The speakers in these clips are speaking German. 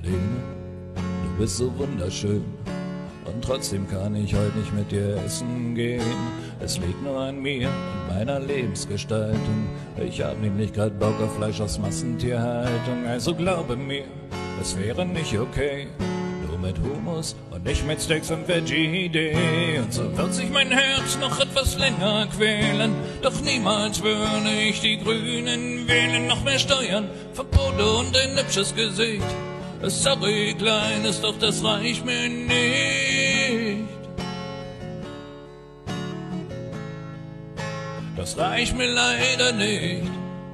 Annalena, du bist so wunderschön und trotzdem kann ich heute nicht mit dir essen gehen. Es liegt nur an mir und meiner Lebensgestaltung. Ich hab nämlich grad Bock auf Fleisch aus Massentierhaltung. Also glaube mir, es wäre nicht okay, nur mit Hummus und nicht mit Steaks und Veggie-Idee. Und so wird sich mein Herz noch etwas länger quälen, doch niemals würde ich die Grünen wählen. Noch mehr Steuern, Verbote und ein hübsches Gesicht. Sorry, Kleines, doch das reicht mir nicht. Das reicht mir leider nicht.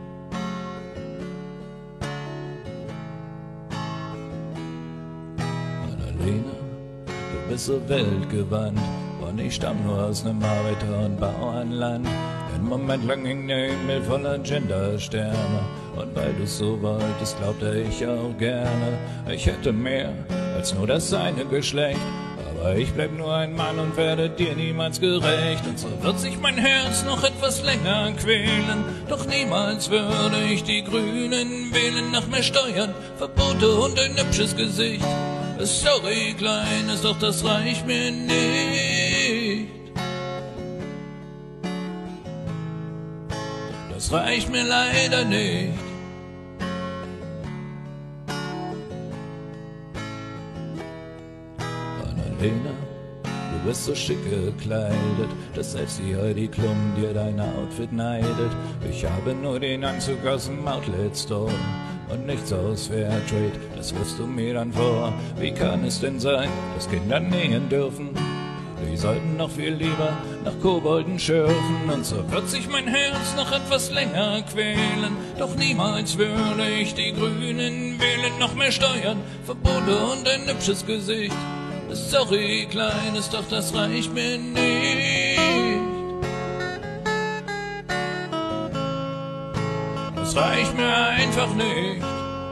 Annalena, du bist so weltgewandt und ich stamm nur aus nem Arbeiter- und Bauernland. Einen Moment lang hing der Himmel voller Gendersterne und weil du's so wolltest, glaubte ich auch gerne, ich hätte mehr als nur das eine Geschlecht. Aber ich bleib nur ein Mann und werde dir niemals gerecht. Und so wird sich mein Herz noch etwas länger quälen, doch niemals würde ich die Grünen wählen. Nach mehr Steuern, Verbote und ein hübsches Gesicht. Sorry, Kleines, doch das reicht mir nicht. Das reicht mir leider nicht. Annalena, du bist so schick gekleidet, dass selbst die Heidi Klum dir dein Outfit neidet. Ich habe nur den Anzug aus dem Outlet Store und nichts aus Fairtrade, das wirfst du mir dann vor. Wie kann es denn sein, dass Kinder nähen dürfen? Die sollten noch viel lieber nach Kobolden schürfen. Und so wird sich mein Herz noch etwas länger quälen, doch niemals würde ich die Grünen wählen. Noch mehr Steuern, Verbote und ein hübsches Gesicht. Sorry, Kleines, doch das reicht mir nicht. Das reicht mir einfach nicht.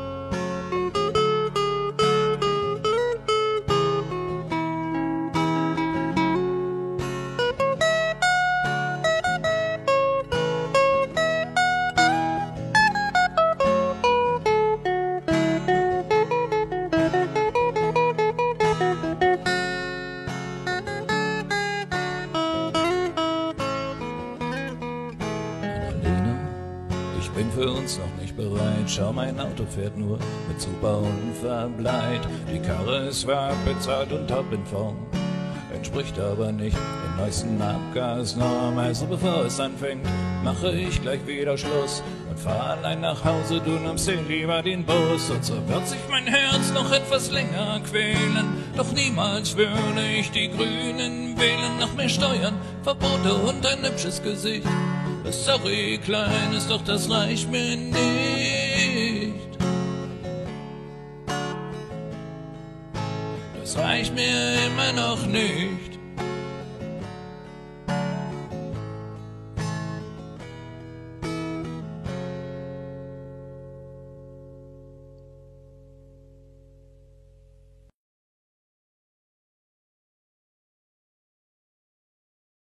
Ich bin für uns noch nicht bereit, schau, mein Auto fährt nur mit super Unverbleit. Die Karre ist zwar bezahlt und top in Form, entspricht aber nicht den neuesten Abgasnormen. Also bevor es anfängt, mache ich gleich wieder Schluss und fahr allein nach Hause, du nimmst dir lieber den Bus. Und so wird sich mein Herz noch etwas länger quälen, doch niemals würde ich die Grünen wählen. Noch mehr Steuern, Verbote und ein hübsches Gesicht. Sorry, Kleines, doch das reicht mir nicht. Das reicht mir immer noch nicht.